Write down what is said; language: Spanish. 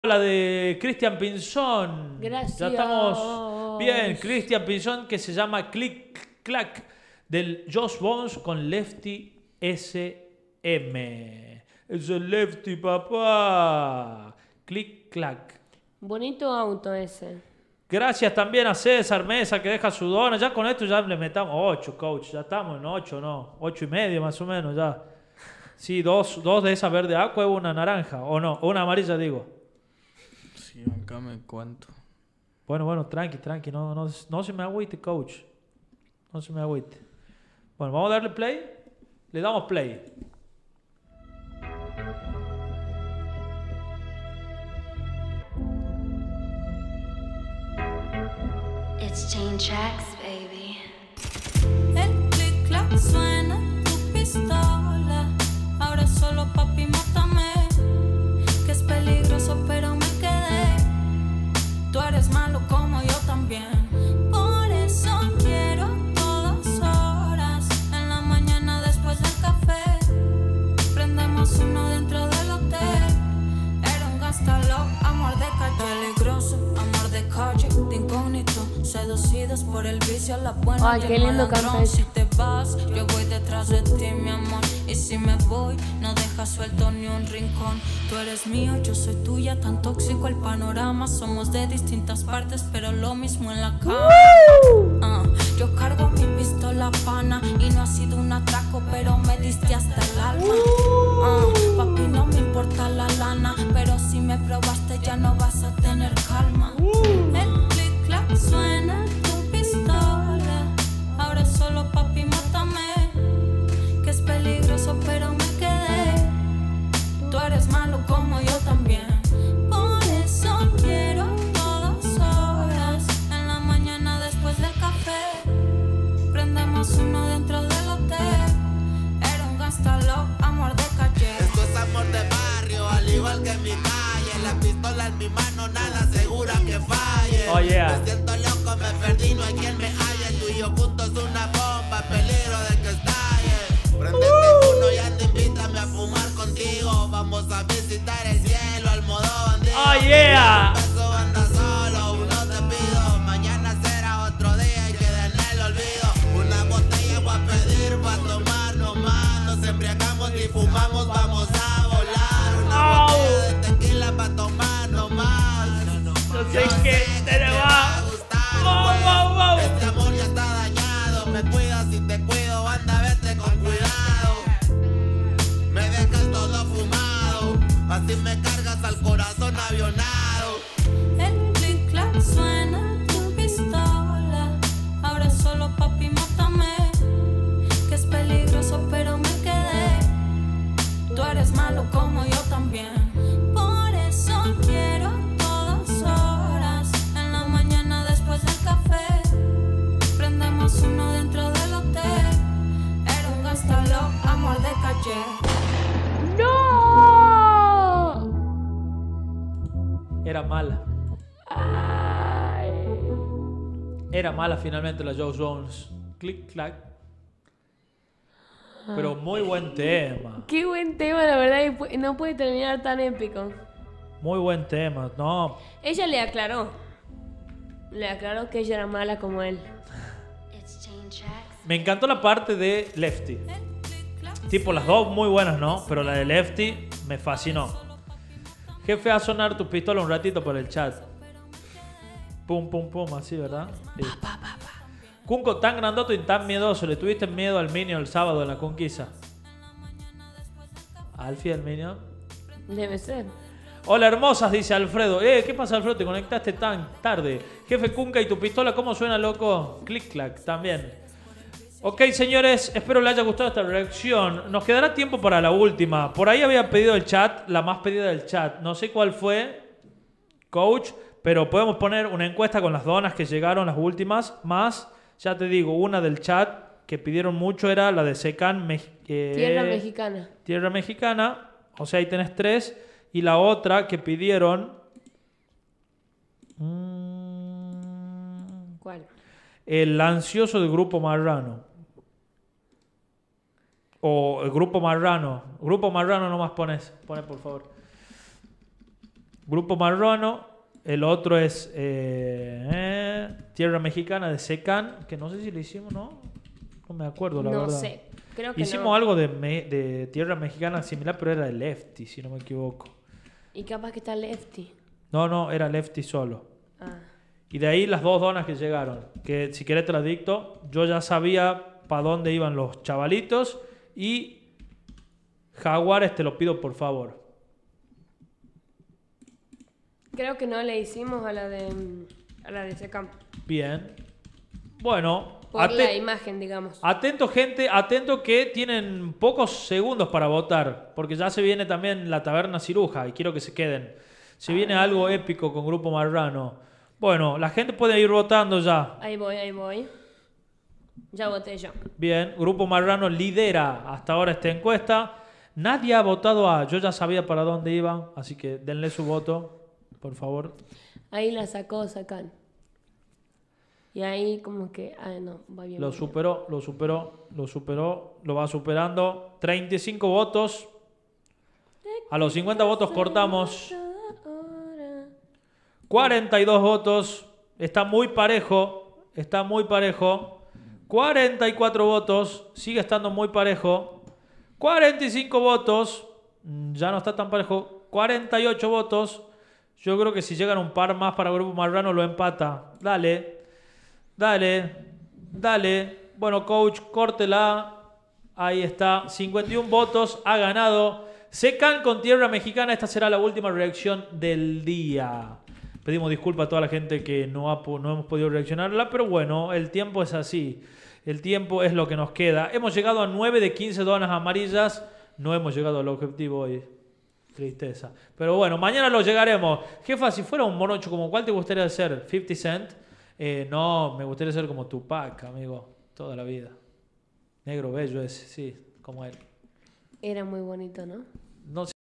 La de Christian Pinzón. Gracias. Ya estamos bien. Christian Pinzón, que se llama Click Clack, del Josh Bones con Lefty SM. Es el Lefty, papá. Click Clack. Bonito auto ese. Gracias también a César Mesa, que deja su dona. Ya con esto ya le metamos 8, coach. Ya estamos en 8, ¿no? 8 y medio más o menos ya. Sí, dos de esa verde aqua y una naranja. ¿O no? Una amarilla, digo. Sí, acá me cuento. Bueno, tranqui. No se me agüite, coach. No se me agüite. Bueno, vamos a darle play. Le damos play. It's Chain Tracks, baby. El clic clac suena tu pistola. Ahora solo papi mátame. Que es peligroso pero me quedé. Tú eres malo como yo también. Por eso quiero todas horas. En la mañana después del café. Prendemos uno dentro del hotel. Era un gastalo, amor de calle. Peligroso, amor de calle, de incógnito. Seducidos por el vicio, la buena. Ay, qué lindo canta. Si te vas, yo voy detrás de ti, mi amor. Y si me voy, no dejas suelto ni un rincón. Tú eres mío, yo soy tuya, tan tóxico el panorama. Somos de distintas partes, pero lo mismo en la cama. Yo cargo mi pistola pana y no ha sido un atraco, pero me diste hasta el alma. Papi, no me importa la lana, pero si me probaste ya no vas a tener calma. El clic clac suena tu pistola. Ahora solo papi mátame. Que es peligroso pero me quedé. Tú eres malo como yo también. Por eso quiero todas horas. En la mañana después del café. Prendemos uno dentro del hotel. Era un gastalo, amor de calle. Esto es amor de barrio, al igual que en mi calle. La pistola en mi mano, nada segura que falle. Oh, yeah. Me siento loco, me perdí, no hay quien me halle. Tú y yo juntos una bomba, peligro de que estalle. Prendete uno, ya te invítame a fumar contigo. Vamos a visitar el cielo, al modo bandido. Oh, yeah. Un beso anda solo, uno te pido. Mañana será otro día y queda en el olvido. Una botella voy a pedir pa' tomar nomás. Nos embriagamos y fumamos, vamos a volar. Una botella de tequila pa' tomar nomás. No sé qué te le va. Wow. Este amor ya está dañado. Me cuidas y te cuido, anda, vete con cuidado. Me dejas todo fumado, así me cargas al corazón avionado. El clic clac suena tu pistola. Ahora solo papi mátame. Que es peligroso pero me quedé. Tú eres malo como yo también. Por eso quiero todas horas. En la mañana después del café. Prendemos uno dentro del hotel. Era un gastalo, amor de calle. ¡No! Era mala. Ay. Era mala finalmente la Joe Jones. Click Clack. Pero muy buen tema. Qué buen tema, la verdad, y no puede terminar tan épico. Muy buen tema. No. Ella le aclaró. Le aclaró que ella era mala como él. It's Chain Tracks. Me encantó la parte de Lefty. Tipo, las dos muy buenas, ¿no? Pero la de Lefty me fascinó. Jefe, a sonar tu pistola un ratito por el chat. Pum, así, ¿verdad? Sí. Kunko, tan grandote y tan miedoso. ¿Le tuviste miedo al Minion el sábado en la conquista? ¿Alfie el Minion? Debe ser. Hola, hermosas, dice Alfredo. ¿Qué pasa, Alfredo? Te conectaste tan tarde. Jefe Kunka, ¿y tu pistola cómo suena, loco? Click clack, también. Ok, señores, espero les haya gustado esta reacción. Nos quedará tiempo para la última. Por ahí había pedido el chat, la más pedida del chat. No sé cuál fue, coach, pero podemos poner una encuesta con las donas que llegaron, las últimas. Más, ya te digo, una del chat que pidieron mucho era la de Secan. Tierra mexicana. Tierra mexicana. O sea, ahí tenés 3. Y la otra que pidieron... ¿Cuál? El ansioso del Grupo Marrano. O el Grupo Marrano. Grupo Marrano nomás pones. Pone, por favor. Grupo Marrano. El otro es Tierra Mexicana de Secan, que no sé si lo hicimos, ¿no? No me acuerdo, la verdad. No sé, creo que Hicimos no. algo de Tierra Mexicana similar, pero era de Lefty, si no me equivoco. Y capaz que está Lefty. No, era Lefty solo. Ah. Y de ahí las dos donas que llegaron, que si querés te las dicto. Yo ya sabía para dónde iban los chavalitos y Jaguares te lo pido por favor. Creo que no le hicimos a la de Secam. Bien. Bueno, Por la imagen, digamos. atento gente, atento que tienen pocos segundos para votar, porque ya se viene también la taberna ciruja y quiero que se queden. Se viene algo épico con Grupo Marrano. Bueno, la gente puede ir votando ya. Ahí voy. Ya voté yo. Bien, Grupo Marrano lidera hasta ahora esta encuesta. Nadie ha votado a... Yo ya sabía para dónde iban, así que denle su voto, por favor. Ahí la sacó Sacan. Y ahí como que... Ah, no, va bien. Lo va bien. superó, lo va superando. 35 votos. A los 50 votos cortamos. 42 votos. Está muy parejo. 44 votos. Sigue estando muy parejo. 45 votos. Ya no está tan parejo. 48 votos. Yo creo que si llegan un par más para Grupo Marrano lo empata. Dale. Bueno, coach, córtela. Ahí está. 51 votos. Ha ganado Secan con Tierra Mexicana. Esta será la última reacción del día. Pedimos disculpas a toda la gente que no hemos podido reaccionarla, pero bueno, el tiempo es así. El tiempo es lo que nos queda. Hemos llegado a 9 de 15 donas amarillas. No hemos llegado al objetivo hoy. Tristeza. Pero bueno, mañana lo llegaremos. Jefa, si fuera un monocho, ¿como cuál te gustaría ser? ¿50 Cent? No, me gustaría ser como Tupac, amigo. Toda la vida. Negro bello ese, sí, como él. Era muy bonito, ¿no? No sé.